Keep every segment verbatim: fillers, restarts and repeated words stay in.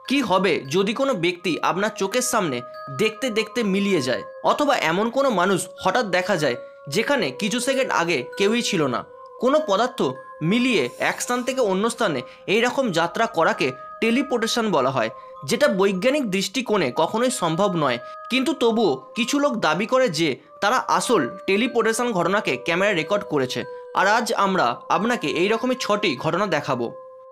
কি হবে যদি কোনো ব্যক্তি আপনার চোখের সামনে দেখতে দেখতে মিলিয়ে যায়, অথবা এমন কোনো মানুষ হঠাৎ দেখা যায় যেখানে কিছু সেকেন্ড আগে কেউই ছিল না। কোনো পদার্থ মিলিয়ে এক স্থান থেকে অন্য স্থানে এই রকম যাত্রা করাকে টেলিপোর্টেশন বলা হয়, যেটা বৈজ্ঞানিক দৃষ্টিকোণে কখনোই সম্ভব নয়। কিন্তু তবুও কিছু লোক দাবি করে যে তারা আসল টেলিপোর্টেশন ঘটনাকে ক্যামেরায় রেকর্ড করেছে। আর আজ আমরা আপনাকে এই রকমই ছটি ঘটনা দেখাবো।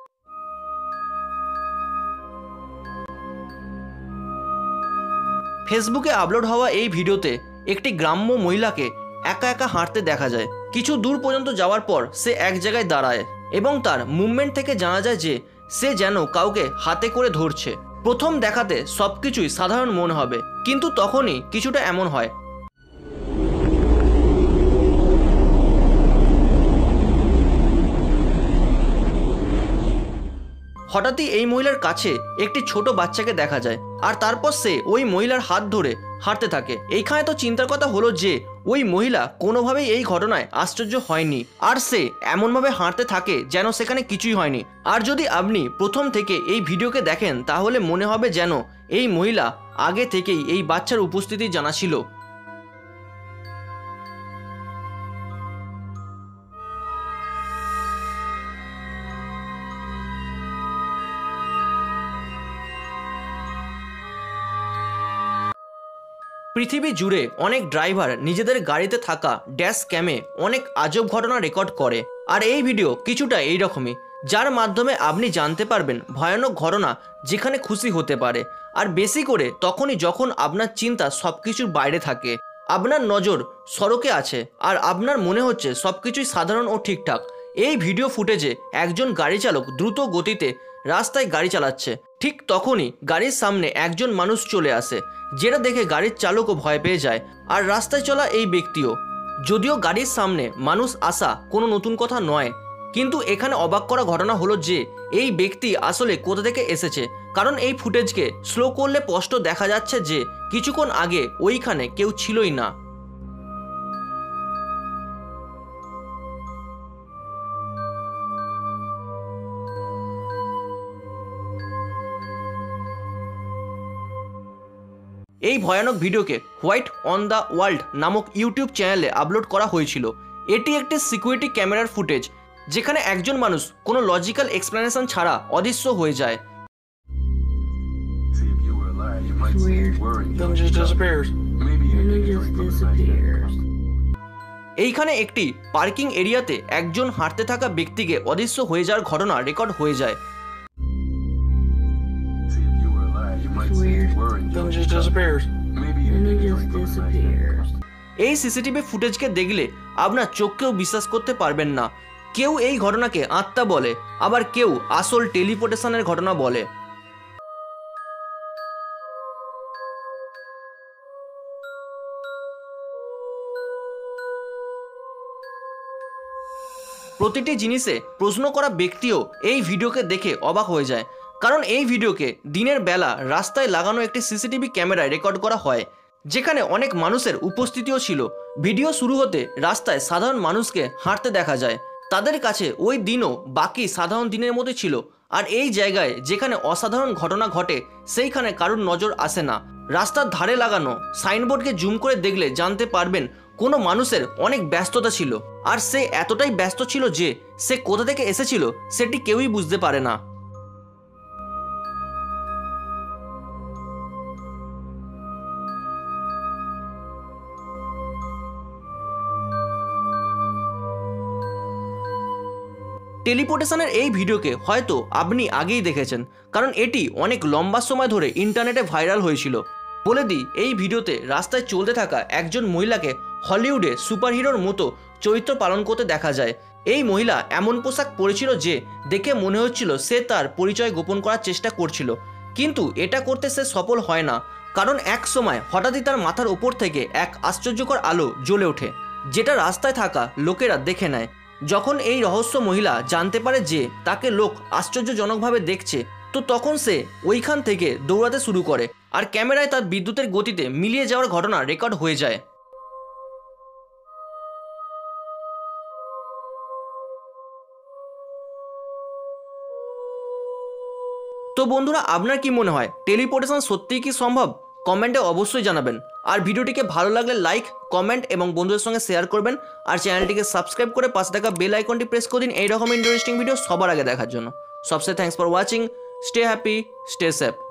ফেসবুকে আপলোড হওয়া এই ভিডিওতে একটি গ্রাম্য মহিলাকে একা একা হাঁটতে দেখা যায়। কিছু দূর পর্যন্ত যাওয়ার পর সে এক জায়গায় দাঁড়ায় এবং তার মুভমেন্ট থেকে জানা যায় যে সে যেন কাউকে হাতে করে ধরছে। প্রথম দেখাতে সবকিছুই সাধারণ মনে হবে, কিন্তু তখনই কিছুটা এমন হয়। হঠাৎই এই মহিলার কাছে একটি ছোট বাচ্চাকে দেখা যায়, আর তারপর সে ওই মহিলার হাত ধরে হাঁটতে থাকে। এইখানে তো চিন্তার কথা হলো যে ওই মহিলা কোনোভাবেই এই ঘটনায় আশ্চর্য হয়নি, আর সে এমনভাবে হাঁটতে থাকে যেন সেখানে কিছুই হয়নি। আর যদি আপনি প্রথম থেকে এই ভিডিওকে দেখেন তাহলে মনে হবে যেন এই মহিলা আগে থেকেই এই বাচ্চার উপস্থিতি জানা ছিল। পৃথিবী জুড়ে অনেক ড্রাইভার নিজেদের গাড়িতে থাকা ড্যাশ ক্যামে অনেক আজব ঘটনা রেকর্ড করে, আর এই ভিডিও কিছুটা এইরকমই, যার মাধ্যমে আপনি জানতে পারবেন ভয়ানক ঘটনা যেখানে খুশি হতে পারে, আর বেশি করে তখনই যখন আপনার চিন্তা সব কিছুর বাইরে থাকে। আপনার নজর সড়কে আছে আর আপনার মনে হচ্ছে সব কিছুই সাধারণ ও ঠিকঠাক। এই ভিডিও ফুটেজে একজন গাড়ি চালক দ্রুত গতিতে রাস্তায় গাড়ি চালাচ্ছে। ঠিক তখনই গাড়ির সামনে একজন মানুষ চলে আসে, যেটা দেখে গাড়ির চালকও ভয় পেয়ে যায়, আর রাস্তায় চলা এই ব্যক্তিও। যদিও গাড়ির সামনে মানুষ আসা কোনো নতুন কথা নয়, কিন্তু এখানে অবাক করা ঘটনা হলো যে এই ব্যক্তি আসলে কোথা থেকে এসেছে, কারণ এই ফুটেজকে স্লো করলে স্পষ্ট দেখা যাচ্ছে যে কিছুক্ষণ আগে ওইখানে কেউ ছিলই না। এই ভয়ানক ভিডিওকে হোয়াইট অন দ্য ওয়ার্ল্ড নামক ইউটিউব চ্যানেলে আপলোড করা হয়েছিল। এটি একটি সিকিউরিটি ক্যামেরার ফুটেজ, যেখানে একজন মানুষ কোনো লজিক্যাল এক্সপ্লেনেশন ছাড়া অদৃশ্য হয়ে যায়। এইখানে একটি পার্কিং এরিয়াতে একজন হাঁটতে থাকা ব্যক্তিকে অদৃশ্য হয়ে যাওয়ার ঘটনা রেকর্ড হয়ে যায়। এই সিসিটিভি ফুটেজকে দেখলে আপনার চোখকেও বিশ্বাস করতে পারবেন না। কেউ এই ঘটনাকে আত্মা বলে, আবার কেউ আসল টেলিপোর্টেশনের ঘটনা বলে। প্রতিটি জিনিসে প্রশ্ন করা ব্যক্তিও এই ভিডিওকে দেখে অবাক হয়ে যায়, কারণ এই ভিডিওকে দিনের বেলা রাস্তায় লাগানো একটি সিসিটিভি ক্যামেরায় রেকর্ড করা হয়, যেখানে অনেক মানুষের উপস্থিতিও ছিল। ভিডিও শুরু হতে রাস্তায় সাধারণ মানুষকে হাঁটতে দেখা যায়। তাদের কাছে ওই দিনও বাকি সাধারণ দিনের মতোই ছিল, আর এই জায়গায় যেখানে অসাধারণ ঘটনা ঘটে সেইখানে কারোর নজর আসে না। রাস্তার ধারে লাগানো সাইনবোর্ডকে জুম করে দেখলে জানতে পারবেন কোনো মানুষের অনেক ব্যস্ততা ছিল, আর সে এতটাই ব্যস্ত ছিল যে সে কোথা থেকে এসেছিল সেটি কেউই বুঝতে পারে না। টেলিপোর্টেশনের এই ভিডিওকে হয়তো আপনি আগেই দেখেছেন, কারণ এটি অনেক লম্বা সময় ধরে ইন্টারনেটে ভাইরাল হয়েছিল। বলে দিই, এই ভিডিওতে রাস্তায় চলতে থাকা একজন মহিলাকে হলিউডে সুপারহিরোর মতো চরিত্র পালন করতে দেখা যায়। এই মহিলা এমন পোশাক পরেছিল যে দেখে মনে হচ্ছিল সে তার পরিচয় গোপন করার চেষ্টা করছিল, কিন্তু এটা করতে সে সফল হয় না, কারণ এক সময় হঠাৎই তার মাথার ওপর থেকে এক আশ্চর্যকর আলো জ্বলে ওঠে, যেটা রাস্তায় থাকা লোকেরা দেখে নেয়। যখন এই রহস্য মহিলা জানতে পারে যে তাকে লোক আশ্চর্যজনকভাবে দেখছে, তো তখন সে ওইখান থেকে দৌড়াতে শুরু করে, আর ক্যামেরায় তার বিদ্যুতের গতিতে মিলিয়ে যাওয়ার ঘটনা রেকর্ড হয়ে যায়। তো বন্ধুরা, আপনার কি মনে হয় টেলিপোর্টেশন সত্যিই কি সম্ভব? কমেন্টে অবশ্যই জানাবেন। আর ভিডিওটিকে ভালো লাগলে লাইক, কমেন্ট এবং বন্ধুদের সঙ্গে শেয়ার করবেন। আর চ্যানেলটিকে সাবস্ক্রাইব করে পাশে থাকা বেল আইকনটি প্রেস করে দিন এইরকম ইন্টারেস্টিং ভিডিও সবার আগে দেখার জন্য। সবসে thanks for watching. Stay happy, stay safe.